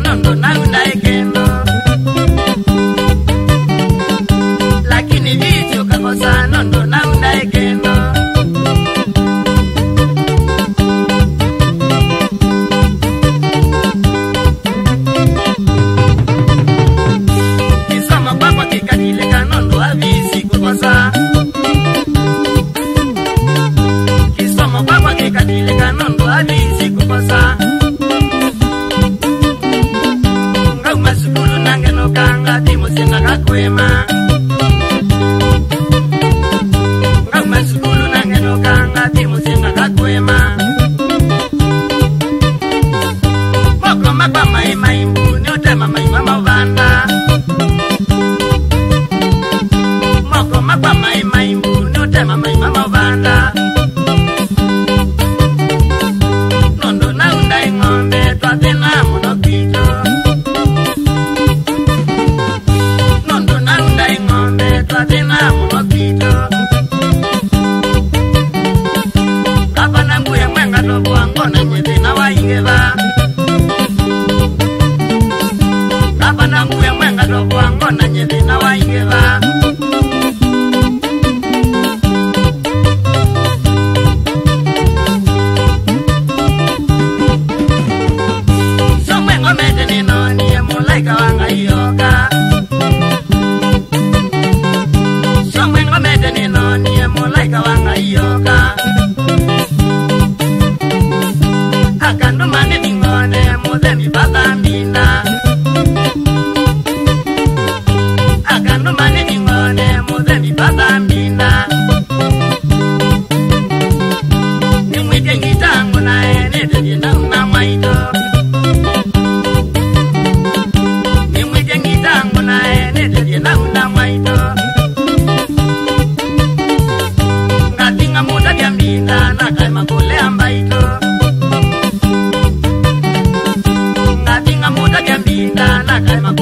nondo na unaekendo. Lakini vitu kakosa nondo na unaekendo. Kisoma kwa kikadilika nondo avisi kukosa. Kisoma kwa kikadilika nondo avisi kukosa. Masukulu nangeno kanga timusina kakwema. Masukulu nangeno kanga timusina kakwema. Moko mapa mai maimbu ni utema maima mavanda. Moko mapa mai maimbu ni utema maima mavanda. Nondo na undai ngombe twatena monokito. Tena monokito. Kapa na mbuye mwenga tobo angona nyete na waingeva. Kapa na mbuye mwenga tobo angona nyete na waingeva. So mwengo mete ni noni ya mulaika wanga iyoka. Mulaika wanga iyoka. Akandu mane ningone mudemi patambina. Akandu mane ningone mudemi patambina. Nimwite ngitangu nae neteje na unamwaito. Nimwite ngitangu nae neteje na unamwaito. Muda vya mbinda na kaima kule ambaito. Ngatinga muda vya mbinda na kaima